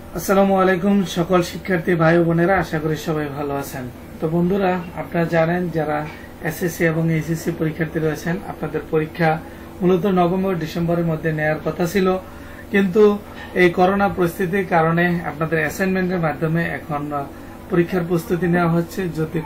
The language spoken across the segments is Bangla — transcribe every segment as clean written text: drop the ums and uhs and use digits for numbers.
আসসালামু আলাইকুম সকল শিক্ষার্থী ভাই বোনেরা, আশা করি সবাই ভালো আছেন। তো বন্ধুরা, আপনারা জানেন যারা এসএসসি এবং এইচএসসি পরীক্ষার্থী রয়েছেন, আপনাদের পরীক্ষা মূলত নভেম্বর ডিসেম্বরের মধ্যে নেওয়ার কথা ছিল, কিন্তু এই করোনা পরিস্থিতির কারণে আপনাদের অ্যাসাইনমেন্টের মাধ্যমে এখন পরীক্ষার প্রস্তুতি নেওয়া হচ্ছে। যদি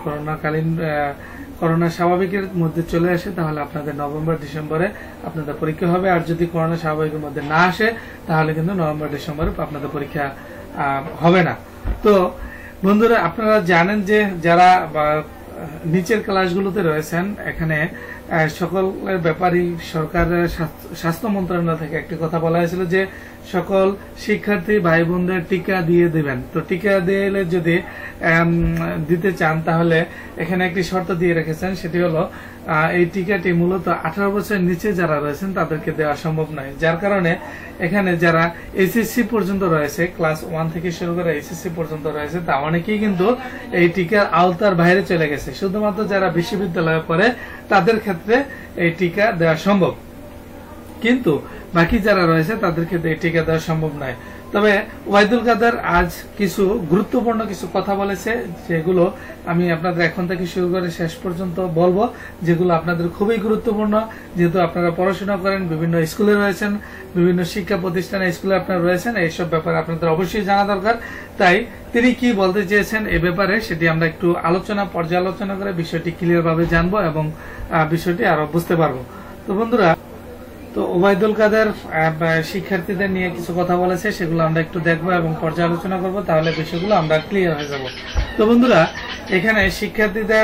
করোনা স্বাভাবিকের মধ্যে চলে আসে তাহলে আপনাদের নভেম্বর ডিসেম্বরে আপনাদের পরীক্ষা হবে, আর যদি করোনা স্বাভাবিকের মধ্যে না আসে তাহলে কিন্তু নভেম্বর ডিসেম্বরে আপনাদের পরীক্ষা হবে না। তো বন্ধুরা, আপনারা জানেন যে যারা নিচের ক্লাসগুলোতে রয়েছেন, এখানে সকলের ব্যাপারই সরকারের স্বাস্থ্য মন্ত্রণালয় থেকে একটি কথা বলা হয়েছিল যে সকল শিক্ষার্থী ভাই বোনদের টিকা দিয়ে দিবেন। তো টিকা দিলে যদি দিতে চান তাহলে এখানে একটি শর্ত দিয়ে রেখেছেন, সেটি হলো এই টিকাটি মূলত 18 বছরের নিচে যারা রয়েছেন তাদেরকে দেওয়া সম্ভব নয়। যার কারণে এখানে যারা এইচএসসি পর্যন্ত রয়েছে, ক্লাস 1 থেকে শুরু করে এইচএসসি পর্যন্ত রয়েছে, তা অনেকেই কিন্তু এই টিকার আওতার বাইরে চলে গেছে। শুধুমাত্র যারা বিশ্ববিদ্যালয়ে পড়ে তাদের ক্ষেত্রে এই টিকা দেওয়া সম্ভব, কিন্তু বাকি যারা রয়েছে তাদের ক্ষেত্রে এই টিকা দেওয়া সম্ভব নয়। তবে ওবায়দুল কাদের আজ কিছু গুরুত্বপূর্ণ কিছু কথা বলেছে, যেগুলো আমি আপনাদের এখন থেকে শুরু করে শেষ পর্যন্ত বলবো, যেগুলো আপনাদের খুবই গুরুত্বপূর্ণ। যেহেতু আপনারা পড়াশোনা করেন, বিভিন্ন স্কুলে রয়েছেন, বিভিন্ন শিক্ষা প্রতিষ্ঠানে স্কুলে আপনারা রয়েছেন, এইসব ব্যাপারে আপনাদের অবশ্যই জানা দরকার। তাই তিনি কি বলতে চেয়েছেন এ ব্যাপারে সেটি আমরা একটু পর্যালোচনা করে বিষয়টি ক্লিয়ার ভাবে জানবো এবং বিষয়টি আরো বুঝতে পারবো। তো বন্ধুরা, তো ওবায়দুল কাদের শিক্ষার্থীদের নিয়ে কিছু কথা বলেছে, সেগুলো আমরা একটু দেখবো এবং পর্যালোচনা করব, তাহলে বিষয়গুলো আমরা ক্লিয়ার হয়ে যাব। তো বন্ধুরা, এখানে শিক্ষার্থীদের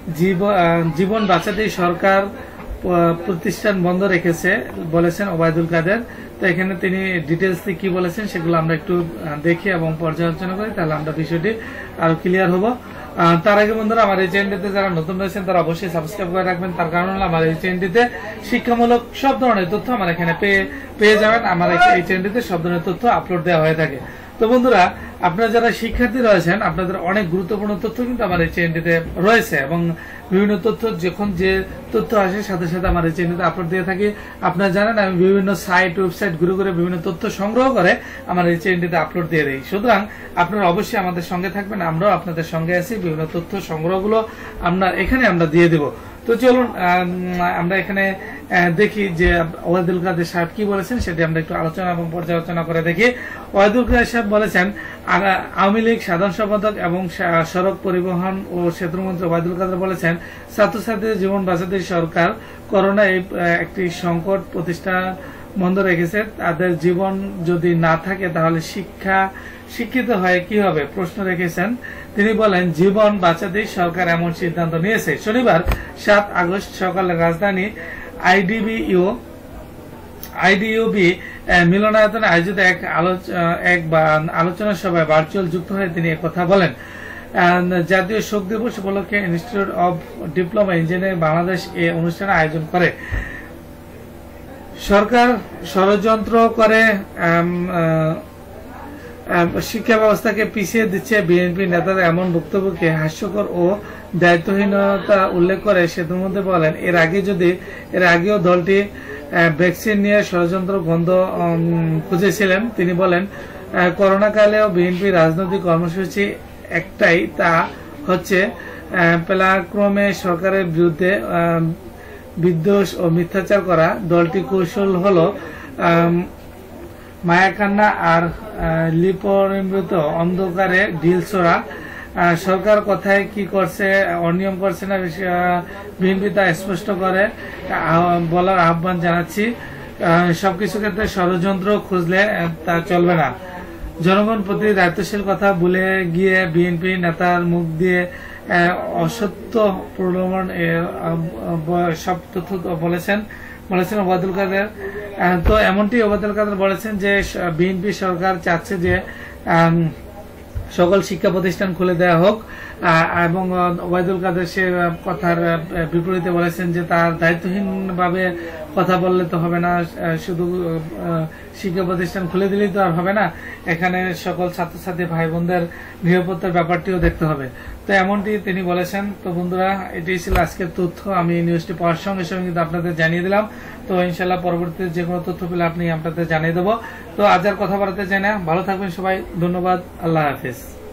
জীবন বাঁচাতেই সরকার প্রতিষ্ঠান বন্ধ রেখেছে বলেছেন ওবায়দুল কাদের। তো এখানে তিনি ডিটেলস কি বলেছেন সেগুলো আমরা একটু দেখি এবং পর্যালোচনা করি, তাহলে আমরা বিষয়টি আরো ক্লিয়ার হব। তার আগে বন্ধুরা, আমার এই চ্যানেলটিতে যারা নতুন রয়েছেন তারা অবশ্যই সাবস্ক্রাইব করে রাখবেন। তার কারণ হলো আমার এই চ্যানেলটিতে শিক্ষামূলক সব ধরনের তথ্য আমার এখানে পেয়ে যাবেন। আমার এই চ্যানেলটিতে সব ধরনের তথ্য আপলোড দেওয়া হয়ে থাকে। তো বন্ধুরা, আপনারা যারা শিক্ষার্থী রয়েছেন, আপনাদের অনেক গুরুত্বপূর্ণ তথ্য কিন্তু আমার এই চ্যানেলটিতে রয়েছে এবং বিভিন্ন তথ্য যখন যে তথ্য আসে সাথে সাথে আমার এই চ্যানেলটিতে আপলোড দিয়ে থাকি। আপনারা জানেন আমি বিভিন্ন ওয়েবসাইট ঘুরে ঘুরে বিভিন্ন তথ্য সংগ্রহ করে আমার এই চ্যানেলটিতে আপলোড দিয়ে দিই। সুতরাং আপনারা অবশ্যই আমাদের সঙ্গে থাকবেন, আমরাও আপনাদের সঙ্গে আছি। বিভিন্ন তথ্য সংগ্রহগুলো আমরা দিয়ে দেব। তো চলুন আমরা এখানে দেখি যে ওবায়দুল কাদের সাহেব কি বলেছেন, সেটি আমরা একটু আলোচনা এবং পর্যালোচনা করে দেখি। ওবায়দুল কাদের সাহেব বলেছেন, আওয়ামী লীগ সাধারণ সম্পাদক এবং সড়ক পরিবহন ও সেতুমন্ত্রী ওবায়দুল কাদের বলেছেন, ছাত্রছাত্রীদের জীবন বাঁচাতে সরকার করোনা একটি সংকট প্রতিষ্ঠান বন্ধ রেখেছে। তাদের জীবন যদি না থাকে তাহলে শিক্ষিত হয়ে কি হবে প্রশ্ন রেখেছেন। তিনি বলেন, জীবন বাঁচাতেই সরকার এমন সিদ্ধান্ত নিয়েছে। শনিবার 7 আগস্ট সকালে রাজধানী আইডিইউবি মিলনায়তনে আয়োজিত এক আলোচনা সভায় ভার্চুয়াল যুক্ত হয়ে তিনি কথা বলেন। জাতীয় শোক দিবস উপলক্ষে institute of diploma engineering Bangladesh এই অনুষ্ঠানে আয়োজন করে। সরকার ষড়যন্ত্র করে শিক্ষা ব্যবস্থাকে পিছিয়ে দিচ্ছে, বিএনপি নেতারা এমন বক্তব্যকে হাস্যকর ও দায়িত্বহীনতা উল্লেখ করে সেতুমধ্যে বলেন, এর আগেও দলটি ভ্যাকসিন নিয়ে ষড়যন্ত্র গন্ধ খুঁজেছিলেন। তিনি বলেন, করোনাকালেও বিএনপি রাজনৈতিক কর্মসূচি একটাই, তা হচ্ছে পালাক্রমে সরকারের বিরুদ্ধে বিদ্বেষ ও মিথ্যাচার করা। দলটি কৌশল হলো মায়াকান্না আর লিপরিমৃত অন্ধকারে ঢিল ছোড়া। সরকার কথায় কি করছে, অনিয়ম করছে না বিএনপি তা স্পষ্ট করে বলার আহ্বান জানাচ্ছি। সবকিছু ক্ষেত্রে ষড়যন্ত্র খুঁজলে তা চলবে না। জনগণ প্রতি দায়িত্বশীল কথা ভুলে গিয়ে বিএনপি নেতার মুখ দিয়ে অসত্য প্রলোভন সব তথ্য বলেছেন ওবায়দুল কাদের। তো এমনটি ওবায়দুল কাদের বলেছেন যে বিএনপি সরকার চাচ্ছে যে সকল শিক্ষা প্রতিষ্ঠান খুলে দেওয়া হোক, এবং ওবায়দুল কাদের সে কথার বিপরীতে বলেছেন যে তার দায়িত্বহীন ভাবে কথা বললে তো হবে না, শুধু শিক্ষা প্রতিষ্ঠান খুলে দিলেই তো আর হবে না, এখানে সকল ছাত্রছাত্রী ভাই বোনদের নিরাপত্তার ব্যাপারটিও দেখতে হবে। তো এমনটি তিনি বলেছেন। তো বন্ধুরা, এটাই ছিল আজকের তথ্য। আমি নিউজটি পাওয়ার সঙ্গে সঙ্গে কিন্তু আপনাদের জানিয়ে দিলাম। তো ইনশাল্লাহ পরবর্তীতে যে কোনো তথ্য পেলে আপনাদের জানিয়ে দেবো। তো আজ আর কথা বাড়াতে চাই না, ভালো থাকবেন সবাই, ধন্যবাদ, আল্লাহ হাফেজ।